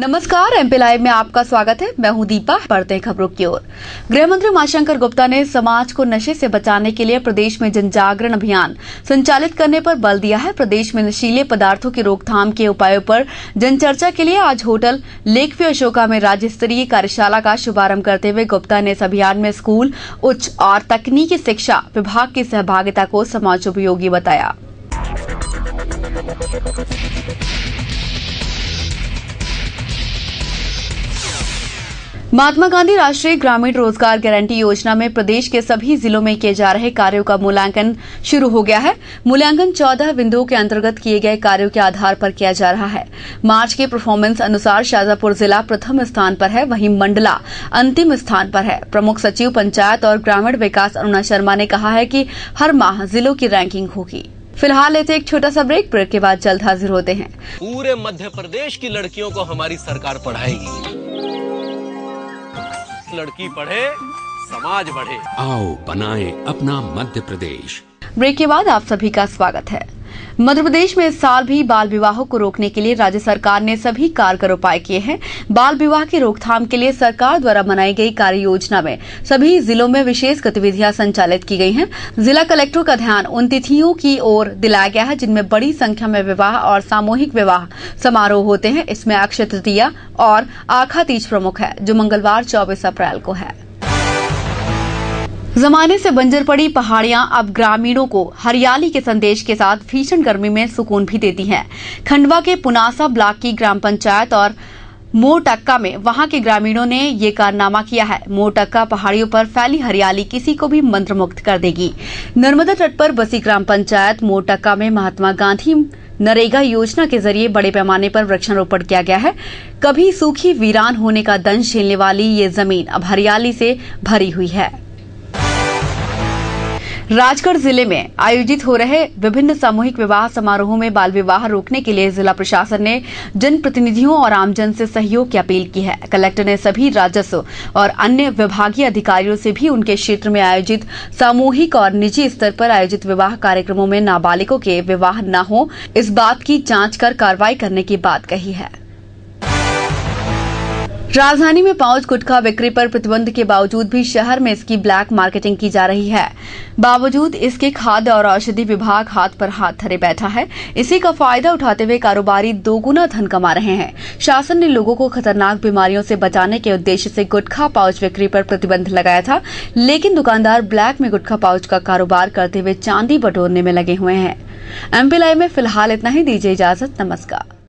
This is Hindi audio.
नमस्कार, एमपी लाइव में आपका स्वागत है। मैं हूं दीपा। बढ़ते हैं खबरों की ओर। गृह मंत्री उमाशंकर गुप्ता ने समाज को नशे से बचाने के लिए प्रदेश में जनजागरण अभियान संचालित करने पर बल दिया है। प्रदेश में नशीले पदार्थों की रोकथाम के उपायों पर जनचर्चा के लिए आज होटल लेकव्यू अशोका में राज्य स्तरीय कार्यशाला का शुभारंभ करते हुए गुप्ता ने इस अभियान में स्कूल, उच्च और तकनीकी शिक्षा विभाग की सहभागिता को समाजोपयोगी बताया। महात्मा गांधी राष्ट्रीय ग्रामीण रोजगार गारंटी योजना में प्रदेश के सभी जिलों में किए जा रहे कार्यों का मूल्यांकन शुरू हो गया है। मूल्यांकन 14 बिंदुओं के अंतर्गत किए गए कार्यों के आधार पर किया जा रहा है। मार्च के परफॉर्मेंस अनुसार शाजापुर जिला प्रथम स्थान पर है, वहीं मंडला अंतिम स्थान पर है। प्रमुख सचिव पंचायत और ग्रामीण विकास अरुणा शर्मा ने कहा है कि हर माह जिलों की रैंकिंग होगी। फिलहाल लेते एक छोटा सा ब्रेक के बाद जल्द हाजिर होते हैं। पूरे मध्य प्रदेश की लड़कियों को हमारी सरकार पढ़ाएगी। लड़की पढ़े, समाज बढ़े। आओ बनाएं अपना मध्य प्रदेश। ब्रेक के बाद आप सभी का स्वागत है। मध्य प्रदेश में इस साल भी बाल विवाहों को रोकने के लिए राज्य सरकार ने सभी कारगर उपाय किए हैं। बाल विवाह की रोकथाम के लिए सरकार द्वारा बनाई गई कार्य योजना में सभी जिलों में विशेष गतिविधियां संचालित की गई हैं। जिला कलेक्टरों का ध्यान उन तिथियों की ओर दिलाया गया है जिनमें बड़ी संख्या में विवाह और सामूहिक विवाह समारोह होते हैं। इसमें अक्षय तृतीया और आखा तीज प्रमुख है, जो मंगलवार 24 अप्रैल को है। जमाने से बंजर पड़ी पहाड़ियां अब ग्रामीणों को हरियाली के संदेश के साथ भीषण गर्मी में सुकून भी देती हैं। खंडवा के पुनासा ब्लॉक की ग्राम पंचायत और मोरटक्का में वहां के ग्रामीणों ने ये कारनामा किया है। मोरटक्का पहाड़ियों पर फैली हरियाली किसी को भी मंत्रमुग्ध कर देगी। नर्मदा तट पर बसी ग्राम पंचायत मोरटक्का में महात्मा गांधी नरेगा योजना के जरिए बड़े पैमाने पर वृक्षारोपण किया गया है। कभी सूखी वीरान होने का दंश झेलने वाली ये जमीन अब हरियाली से भरी हुई है। राजगढ़ जिले में आयोजित हो रहे विभिन्न सामूहिक विवाह समारोहों में बाल विवाह रोकने के लिए जिला प्रशासन ने जनप्रतिनिधियों और आमजन से सहयोग की अपील की है। कलेक्टर ने सभी राजस्व और अन्य विभागीय अधिकारियों से भी उनके क्षेत्र में आयोजित सामूहिक और निजी स्तर पर आयोजित विवाह कार्यक्रमों में नाबालिगों के विवाह न हो, इस बात की जांच कर कार्रवाई करने की बात कही है। राजधानी में पाउच गुटखा बिक्री पर प्रतिबंध के बावजूद भी शहर में इसकी ब्लैक मार्केटिंग की जा रही है। बावजूद इसके खाद्य और औषधि विभाग हाथ पर हाथ धरे बैठा है। इसी का फायदा उठाते हुए कारोबारी दोगुना धन कमा रहे हैं। शासन ने लोगों को खतरनाक बीमारियों से बचाने के उद्देश्य से गुटखा पाउच बिक्री पर प्रतिबंध लगाया था, लेकिन दुकानदार ब्लैक में गुटखा पाउच का कारोबार करते हुए चांदी बटोरने में लगे हुए हैं। एमपी लाइव में फिलहाल इतना ही। दीजिए इजाजत। नमस्कार।